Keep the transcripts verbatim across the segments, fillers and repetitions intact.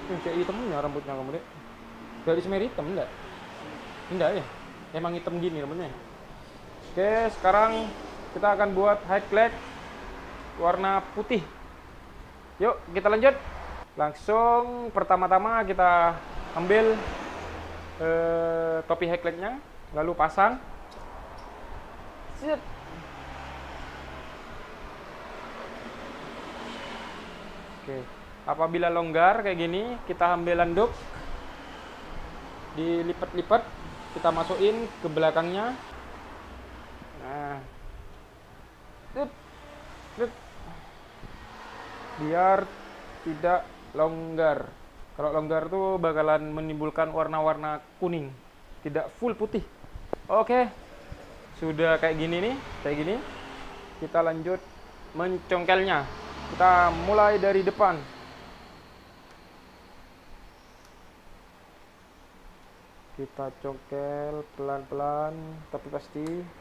Yang kayak hitamnya rambutnya kamu deh. Dari semer hitam enggak? Enggak ya? Emang hitam gini rambutnya. Oke, sekarang kita akan buat highlight warna putih. Yuk, kita lanjut. Langsung pertama-tama kita ambil eh, topi highlightnya, lalu pasang. Set. Oke, apabila longgar kayak gini, kita ambil handuk, dilipat-lipat, kita masukin ke belakangnya. Nah, set, set. Biar tidak longgar. Kalau longgar tuh bakalan menimbulkan warna-warna kuning, tidak full putih. Oke, sudah kayak gini nih, kayak gini. Kita lanjut mencongkelnya. Kita mulai dari depan. Kita congkel pelan-pelan, tapi pasti.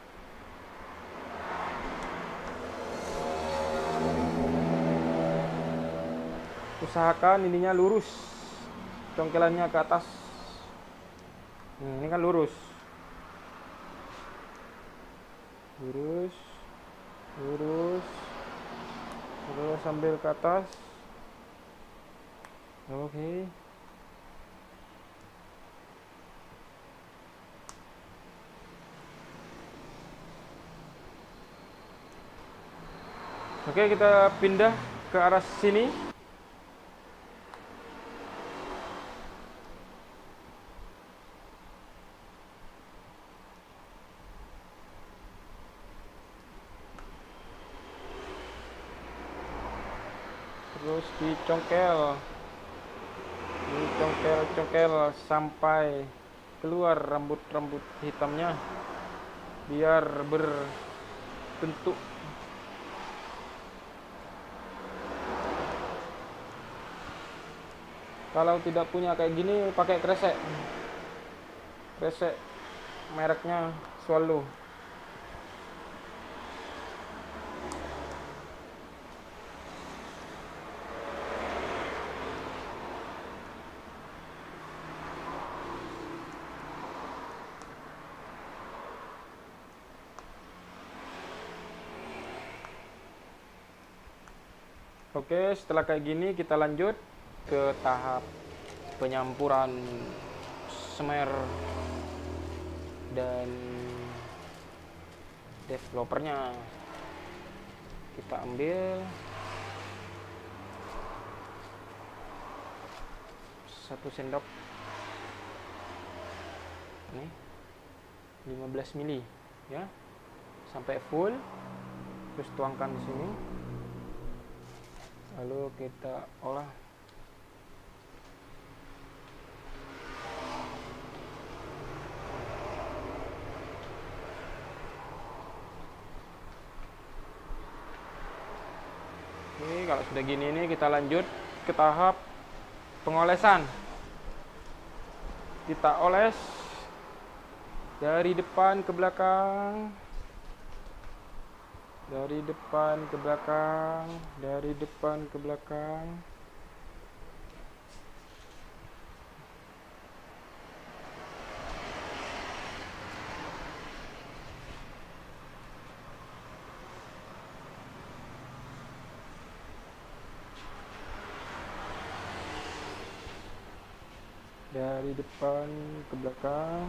Usahakan ininya lurus, congkelannya ke atas. Hmm, ini kan lurus, lurus, lurus, terus sambil ke atas. Oke. Oke, kita pindah ke arah sini. Terus dicongkel, dicongkel-congkel sampai keluar rambut-rambut hitamnya, biar berbentuk. Kalau tidak punya kayak gini, pakai kresek, kresek mereknya Swallow. Oke, setelah kayak gini kita lanjut ke tahap penyampuran semer dan developernya. Kita ambil satu sendok, nih lima belas mili ya, sampai full, terus tuangkan di sini. Lalu kita olah. Oke, kalau sudah gini nih kita lanjut ke tahap pengolesan. Kita oles dari depan ke belakang, dari depan ke belakang, dari depan ke belakang. Dari depan ke belakang.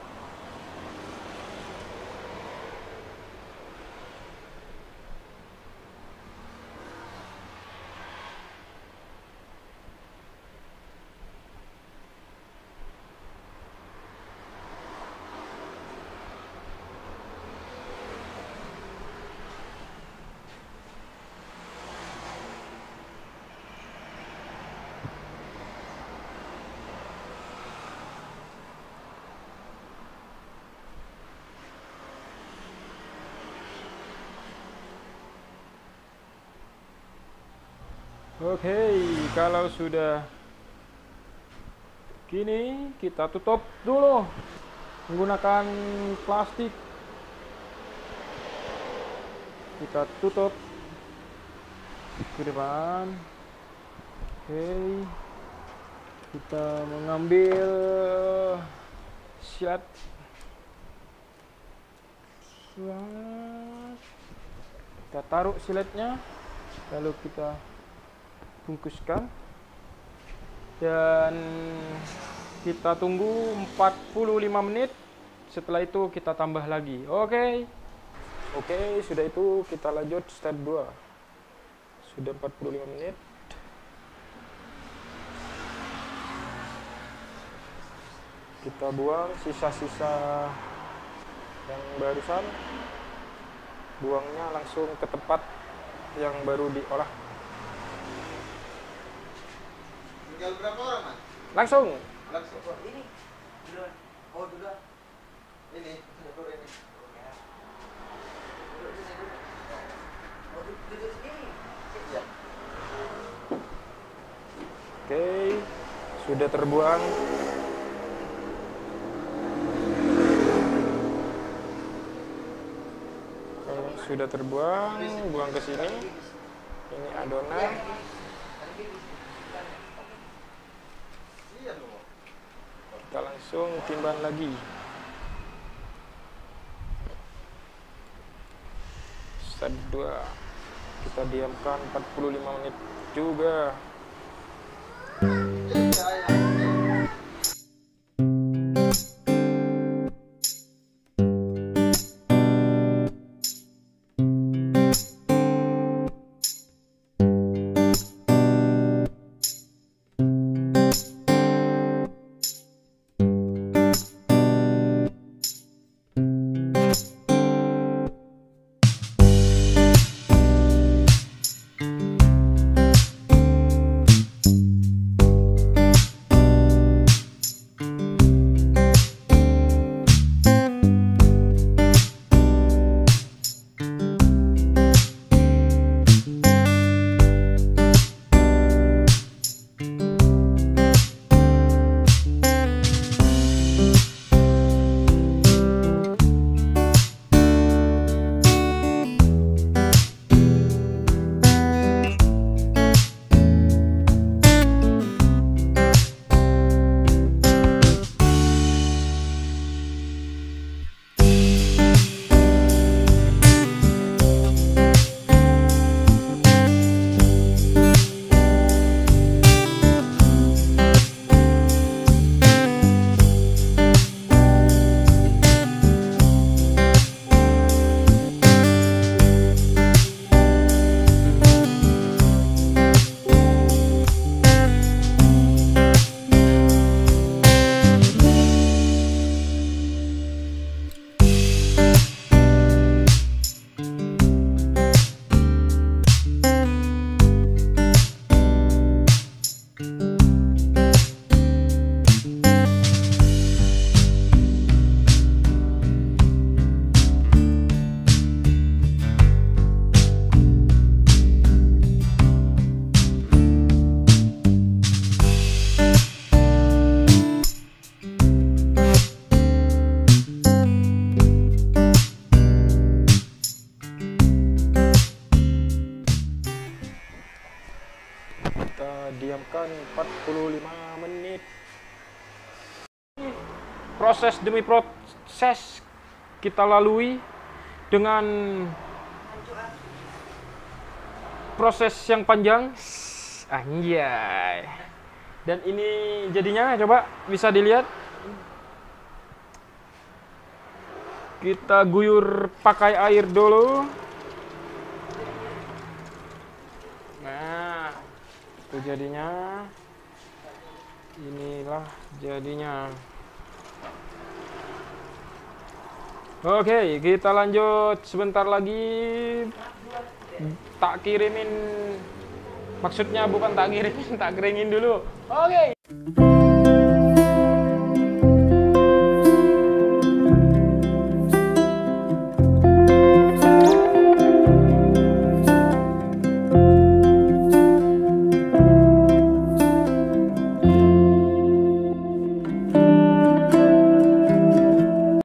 Oke, kalau sudah gini kita tutup dulu menggunakan plastik. Kita tutup ke depan. Oke, Kita mengambil silat. Kita taruh siletnya, lalu kita bungkuskan dan kita tunggu empat puluh lima menit. Setelah itu kita tambah lagi. Oke. Oke, sudah itu kita lanjut step dua. Sudah empat puluh lima menit. Kita buang sisa-sisa yang barusan. Buangnya langsung ke tempat yang baru diolah. Tinggal berapa orang, Mas? Langsung. Langsung. Ini. Duluan. Oh, duluan. Ini, dapur ini. Ya. Duduk sini dulu. Oh, duduk sini. Ya. Oke, sudah terbuang. Oke, sudah terbuang, buang ke sini. Ini adonan. Kita langsung timbang lagi. Step dua. Kita diamkan empat puluh lima menit juga. Diamkan empat puluh lima menit. Proses demi proses kita lalui dengan proses yang panjang. Anjay. Dan ini jadinya, coba bisa dilihat. Kita guyur pakai air dulu. Nah, itu jadinya. Inilah jadinya. Oke, kita lanjut sebentar lagi. Tak kirimin, maksudnya bukan tak kirimin, tak keringin dulu. Oke.